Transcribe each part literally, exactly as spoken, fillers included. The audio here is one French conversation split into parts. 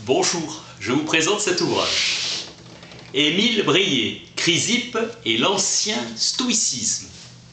Bonjour, je vous présente cet ouvrage. Émile Bréhier, Chrysippe et l'ancien stoïcisme.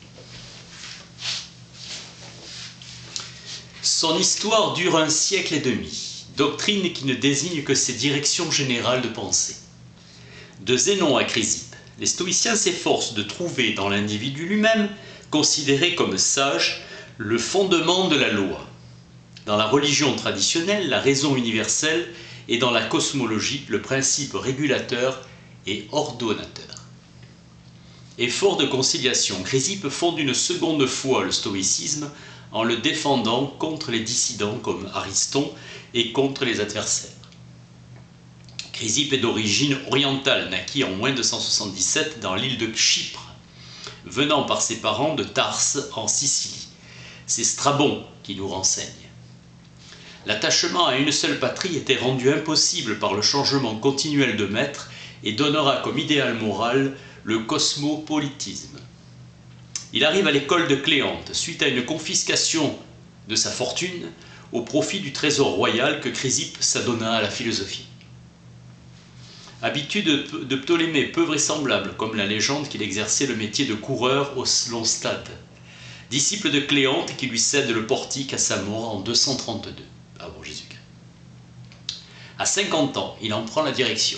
Son histoire dure un siècle et demi, doctrine qui ne désigne que ses directions générales de pensée. De Zénon à Chrysippe, les stoïciens s'efforcent de trouver dans l'individu lui-même, considéré comme sage, le fondement de la loi. Dans la religion traditionnelle, la raison universelle, et dans la cosmologie, le principe régulateur et ordonnateur. Effort de conciliation, Chrysippe fonde une seconde fois le stoïcisme en le défendant contre les dissidents comme Ariston et contre les adversaires. Chrysippe est d'origine orientale, naquit en moins deux cent soixante-dix-sept dans l'île de Chypre, venant par ses parents de Tarse en Sicile. C'est Strabon qui nous renseigne. L'attachement à une seule patrie était rendu impossible par le changement continuel de maître et donnera comme idéal moral le cosmopolitisme. Il arrive à l'école de Cléante, suite à une confiscation de sa fortune, au profit du trésor royal que Chrysippe s'adonna à la philosophie. Habitude de Ptolémée peu vraisemblable, comme la légende qu'il exerçait le métier de coureur au long stade. Disciple de Cléante qui lui cède le portique à sa mort en deux cent trente-deux. Avant Jésus-Christ. À cinquante ans, il en prend la direction.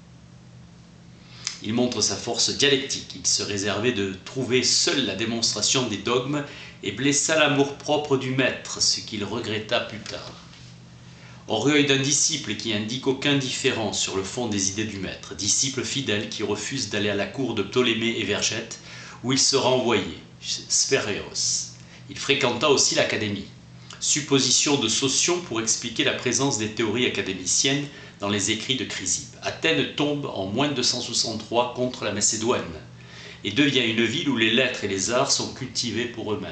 Il montre sa force dialectique. Il se réservait de trouver seul la démonstration des dogmes et blessa l'amour-propre du maître, ce qu'il regretta plus tard. Orgueil d'un disciple qui indique aucun différent sur le fond des idées du maître, disciple fidèle qui refuse d'aller à la cour de Ptolémée et Vergète, où il sera envoyé, Sphéréos. Il fréquenta aussi l'académie. Supposition de Saucion pour expliquer la présence des théories académiciennes dans les écrits de Chrysippe. Athènes tombe en moins deux cent soixante-trois contre la Macédoine et devient une ville où les lettres et les arts sont cultivés pour eux-mêmes.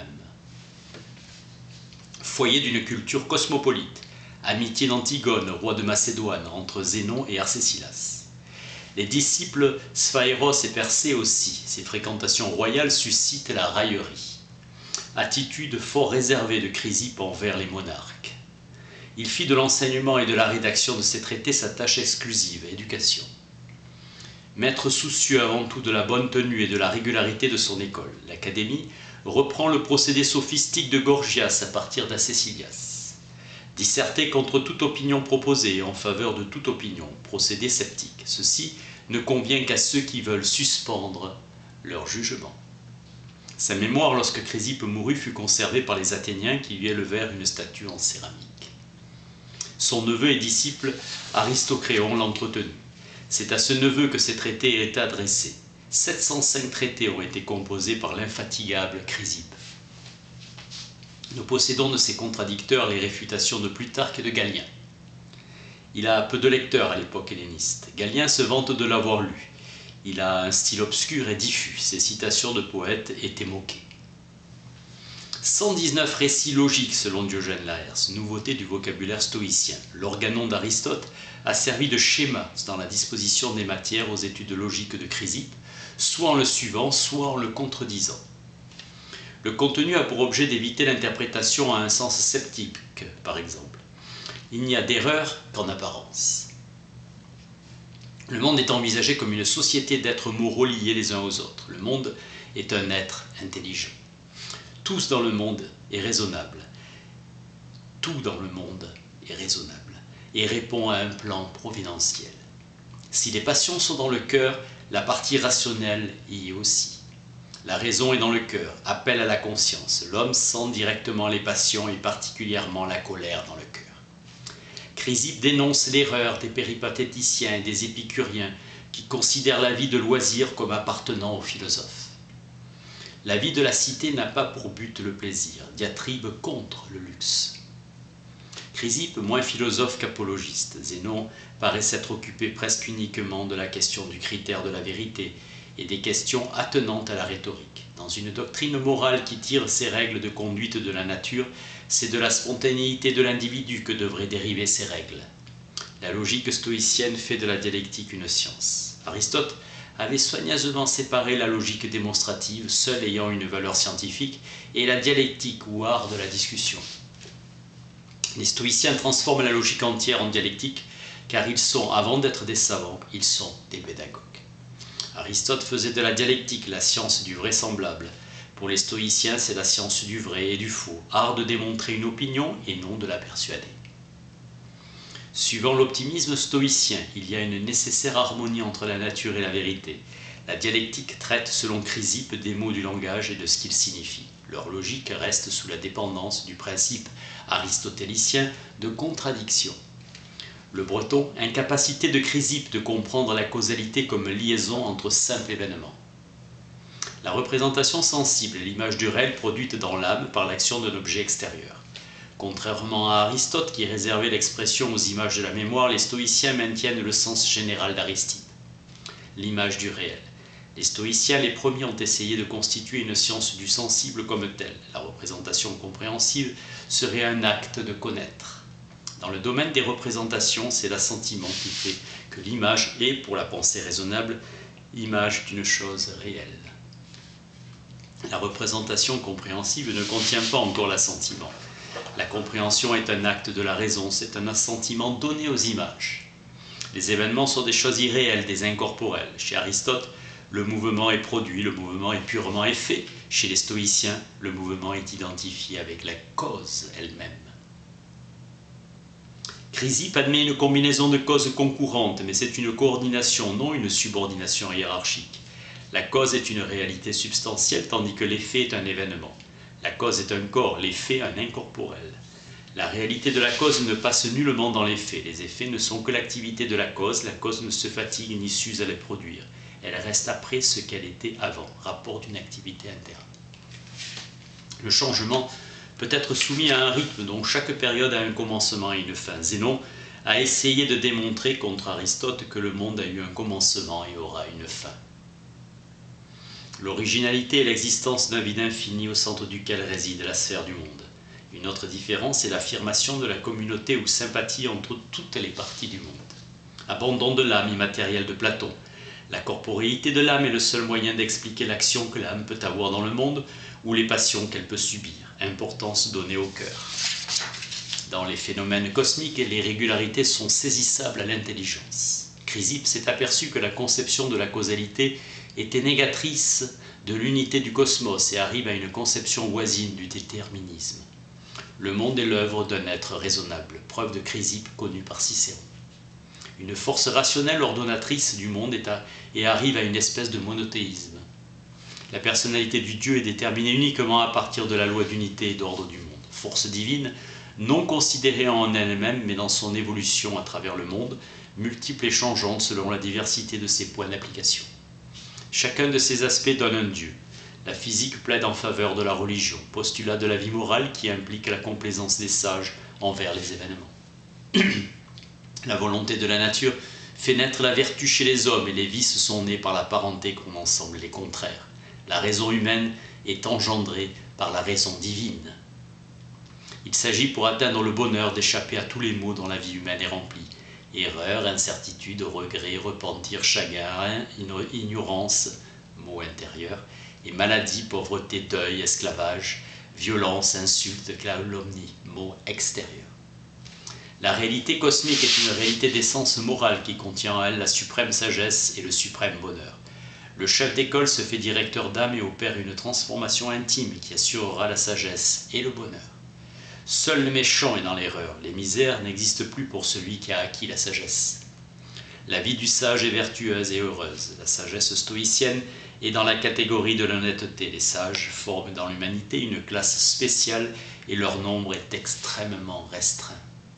Foyer d'une culture cosmopolite, amitié d'Antigone, roi de Macédoine, entre Zénon et Arcésilas. Les disciples Sphaéros et Persée aussi, ces fréquentations royales suscitent la raillerie. Attitude fort réservée de Chrysippe envers les monarques. Il fit de l'enseignement et de la rédaction de ses traités sa tâche exclusive, éducation. Maître soucieux avant tout de la bonne tenue et de la régularité de son école, l'Académie reprend le procédé sophistique de Gorgias à partir d'Acésilas. Disserter contre toute opinion proposée et en faveur de toute opinion, procédé sceptique. Ceci ne convient qu'à ceux qui veulent suspendre leur jugement. Sa mémoire, lorsque Chrysippe mourut, fut conservée par les Athéniens qui lui élevèrent une statue en céramique. Son neveu et disciple Aristocréon l'a entretenu. C'est à ce neveu que ces traités étaient adressés. sept cent cinq traités ont été composés par l'infatigable Chrysippe. Nous possédons de ses contradicteurs les réfutations de Plutarque et de Galien. Il a peu de lecteurs à l'époque helléniste. Galien se vante de l'avoir lu. Il a un style obscur et diffus, ses citations de poètes étaient moquées. cent dix-neuf récits logiques selon Diogène Laërce, nouveauté du vocabulaire stoïcien. L'organon d'Aristote a servi de schéma dans la disposition des matières aux études logiques de Chrysippe, soit en le suivant, soit en le contredisant. Le contenu a pour objet d'éviter l'interprétation à un sens sceptique, par exemple. Il n'y a d'erreur qu'en apparence. Le monde est envisagé comme une société d'êtres moraux liés les uns aux autres. Le monde est un être intelligent. Tous dans le monde est raisonnable. Tout dans le monde est raisonnable et répond à un plan providentiel. Si les passions sont dans le cœur, la partie rationnelle y est aussi. La raison est dans le cœur, appelle à la conscience. L'homme sent directement les passions et particulièrement la colère dans le cœur. Chrysippe dénonce l'erreur des péripatéticiens et des épicuriens qui considèrent la vie de loisir comme appartenant aux philosophes. La vie de la cité n'a pas pour but le plaisir, diatribe contre le luxe. Chrysippe, moins philosophe qu'apologiste, Zénon paraît s'être occupé presque uniquement de la question du critère de la vérité et des questions attenantes à la rhétorique. Dans une doctrine morale qui tire ses règles de conduite de la nature, c'est de la spontanéité de l'individu que devraient dériver ces règles. La logique stoïcienne fait de la dialectique une science. Aristote avait soigneusement séparé la logique démonstrative, seule ayant une valeur scientifique, et la dialectique ou art de la discussion. Les stoïciens transforment la logique entière en dialectique, car ils sont, avant d'être des savants, ils sont des pédagogues. Aristote faisait de la dialectique la science du vraisemblable. Pour les stoïciens, c'est la science du vrai et du faux, art de démontrer une opinion et non de la persuader. Suivant l'optimisme stoïcien, il y a une nécessaire harmonie entre la nature et la vérité. La dialectique traite, selon Chrysippe, des mots du langage et de ce qu'ils signifient. Leur logique reste sous la dépendance du principe aristotélicien de contradiction. Le Breton, incapacité de Chrysippe de comprendre la causalité comme liaison entre simples événements. La représentation sensible est l'image du réel produite dans l'âme par l'action d'un objet extérieur. Contrairement à Aristote qui réservait l'expression aux images de la mémoire, les stoïciens maintiennent le sens général d'Aristippe, l'image du réel. Les stoïciens, les premiers, ont essayé de constituer une science du sensible comme telle. La représentation compréhensive serait un acte de connaître. Dans le domaine des représentations, c'est l'assentiment qui fait que l'image est, pour la pensée raisonnable, image d'une chose réelle. La représentation compréhensive ne contient pas encore l'assentiment. La compréhension est un acte de la raison, c'est un assentiment donné aux images. Les événements sont des choses irréelles, des incorporelles. Chez Aristote, le mouvement est produit, le mouvement est purement effet. Chez les stoïciens, le mouvement est identifié avec la cause elle-même. Chrysippe admet une combinaison de causes concurrentes, mais c'est une coordination, non une subordination hiérarchique. La cause est une réalité substantielle, tandis que l'effet est un événement. La cause est un corps, l'effet un incorporel. La réalité de la cause ne passe nullement dans l'effet. Les effets ne sont que l'activité de la cause. La cause ne se fatigue ni s'use à les produire. Elle reste après ce qu'elle était avant, rapport d'une activité interne. Le changement peut être soumis à un rythme dont chaque période a un commencement et une fin. Zénon a essayé de démontrer contre Aristote que le monde a eu un commencement et aura une fin. L'originalité est l'existence d'un vide infini au centre duquel réside la sphère du monde. Une autre différence est l'affirmation de la communauté ou sympathie entre toutes les parties du monde. Abandon de l'âme immatérielle de Platon. La corporéité de l'âme est le seul moyen d'expliquer l'action que l'âme peut avoir dans le monde ou les passions qu'elle peut subir. Importance donnée au cœur. Dans les phénomènes cosmiques, les régularités sont saisissables à l'intelligence. Chrysippe s'est aperçu que la conception de la causalité était négatrice de l'unité du cosmos et arrive à une conception voisine du déterminisme. Le monde est l'œuvre d'un être raisonnable, preuve de Chrysippe connue par Cicéron. Une force rationnelle ordonnatrice du monde est à, et arrive à une espèce de monothéisme. La personnalité du Dieu est déterminée uniquement à partir de la loi d'unité et d'ordre du monde. Force divine, non considérée en elle-même, mais dans son évolution à travers le monde, multiple et changeante selon la diversité de ses points d'application. Chacun de ces aspects donne un Dieu. La physique plaide en faveur de la religion, postulat de la vie morale qui implique la complaisance des sages envers les événements. La volonté de la nature fait naître la vertu chez les hommes et les vices sont nés par la parenté qu'on ensemble les contraires. La raison humaine est engendrée par la raison divine. Il s'agit pour atteindre le bonheur d'échapper à tous les maux dont la vie humaine est remplie. Erreur, incertitude, regret, repentir, chagrin, ignorance, mot intérieur, et maladie, pauvreté, deuil, esclavage, violence, insulte, calomnie, mot extérieur. La réalité cosmique est une réalité d'essence morale qui contient en elle la suprême sagesse et le suprême bonheur. Le chef d'école se fait directeur d'âme et opère une transformation intime qui assurera la sagesse et le bonheur. Seul le méchant est dans l'erreur, les misères n'existent plus pour celui qui a acquis la sagesse. La vie du sage est vertueuse et heureuse. La sagesse stoïcienne est dans la catégorie de l'honnêteté. Les sages forment dans l'humanité une classe spéciale et leur nombre est extrêmement restreint.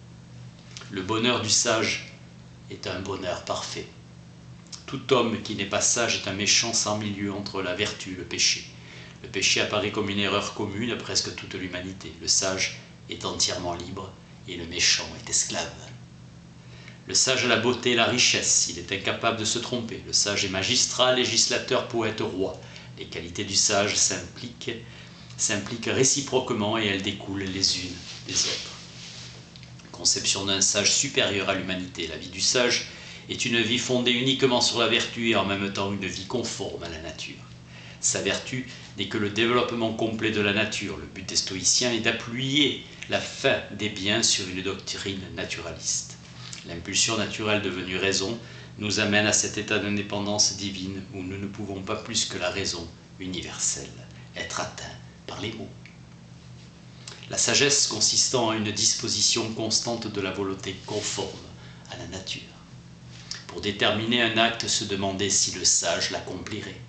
Le bonheur du sage est un bonheur parfait. Tout homme qui n'est pas sage est un méchant sans milieu entre la vertu et le péché. Le péché apparaît comme une erreur commune à presque toute l'humanité. Le sage est entièrement libre et le méchant est esclave. Le sage a la beauté et la richesse, il est incapable de se tromper. Le sage est magistrat, législateur, poète, roi. Les qualités du sage s'impliquent, s'impliquent réciproquement et elles découlent les unes des autres. Conception d'un sage supérieur à l'humanité. La vie du sage est une vie fondée uniquement sur la vertu et en même temps une vie conforme à la nature. Sa vertu n'est que le développement complet de la nature. Le but des stoïciens est d'appuyer la fin des biens sur une doctrine naturaliste. L'impulsion naturelle devenue raison nous amène à cet état d'indépendance divine où nous ne pouvons pas plus que la raison universelle être atteints par les mots. La sagesse consistant en une disposition constante de la volonté conforme à la nature. Pour déterminer un acte, se demander si le sage l'accomplirait.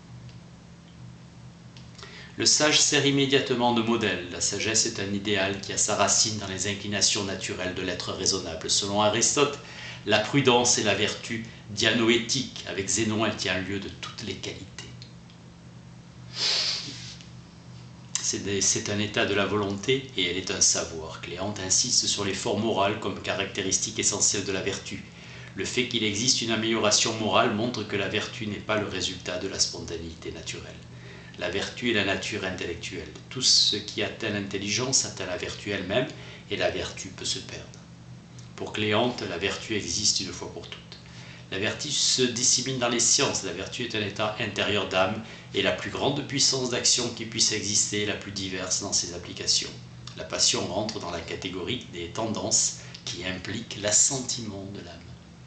Le sage sert immédiatement de modèle. La sagesse est un idéal qui a sa racine dans les inclinations naturelles de l'être raisonnable. Selon Aristote, la prudence est la vertu dianoétique. Avec Zénon, elle tient lieu de toutes les qualités. C'est un état de la volonté et elle est un savoir. Cléante insiste sur l'effort moral comme caractéristique essentielle de la vertu. Le fait qu'il existe une amélioration morale montre que la vertu n'est pas le résultat de la spontanéité naturelle. La vertu est la nature intellectuelle. Tout ce qui atteint l'intelligence atteint la vertu elle-même, et la vertu peut se perdre. Pour Cléante, la vertu existe une fois pour toutes. La vertu se dissémine dans les sciences. La vertu est un état intérieur d'âme, et la plus grande puissance d'action qui puisse exister, la plus diverse dans ses applications. La passion rentre dans la catégorie des tendances qui impliquent l'assentiment de l'âme.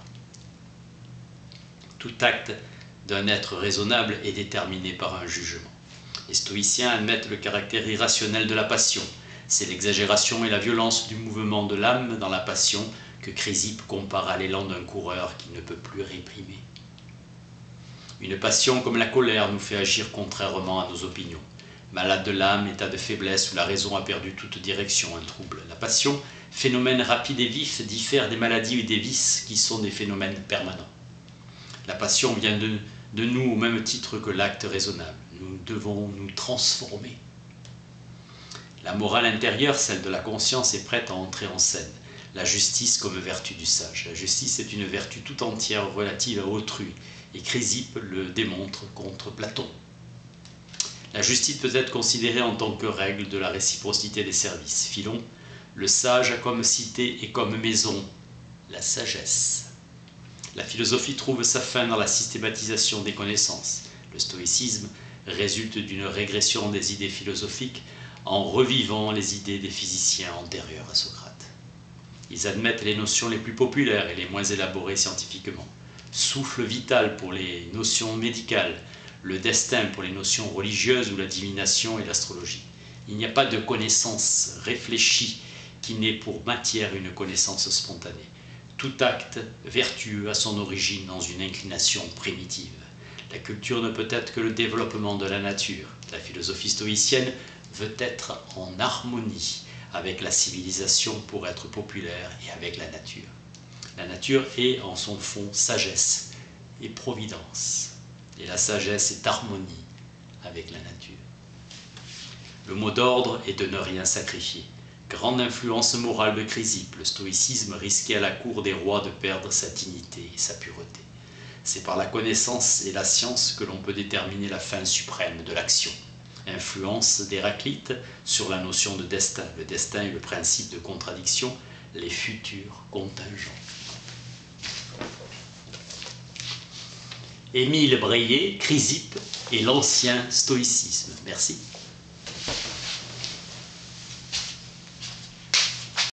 Tout acte d'un être raisonnable est déterminé par un jugement. Les stoïciens admettent le caractère irrationnel de la passion. C'est l'exagération et la violence du mouvement de l'âme dans la passion que Chrysippe compare à l'élan d'un coureur qui ne peut plus réprimer. Une passion comme la colère nous fait agir contrairement à nos opinions. Malade de l'âme, état de faiblesse où la raison a perdu toute direction, un trouble. La passion, phénomène rapide et vif, diffère des maladies et des vices qui sont des phénomènes permanents. La passion vient de, de nous au même titre que l'acte raisonnable. Nous devons nous transformer. La morale intérieure, celle de la conscience, est prête à entrer en scène. La justice comme vertu du sage. La justice est une vertu tout entière relative à autrui, et Chrysippe le démontre contre Platon. La justice peut être considérée en tant que règle de la réciprocité des services. Philon, le sage a comme cité et comme maison la sagesse. La philosophie trouve sa fin dans la systématisation des connaissances. Le stoïcisme résulte d'une régression des idées philosophiques en revivant les idées des physiciens antérieurs à Socrate. Ils admettent les notions les plus populaires et les moins élaborées scientifiquement. Souffle vital pour les notions médicales, le destin pour les notions religieuses ou la divination et l'astrologie. Il n'y a pas de connaissance réfléchie qui n'ait pour matière une connaissance spontanée. Tout acte vertueux a son origine dans une inclination primitive. La culture ne peut être que le développement de la nature. La philosophie stoïcienne veut être en harmonie avec la civilisation pour être populaire et avec la nature. La nature est en son fond sagesse et providence. Et la sagesse est harmonie avec la nature. Le mot d'ordre est de ne rien sacrifier. Grande influence morale de Chrysippe, le stoïcisme risquait à la cour des rois de perdre sa dignité et sa pureté. C'est par la connaissance et la science que l'on peut déterminer la fin suprême de l'action. Influence d'Héraclite sur la notion de destin. Le destin est le principe de contradiction, les futurs contingents. Émile Breillet, Chrysippe et l'ancien stoïcisme. Merci.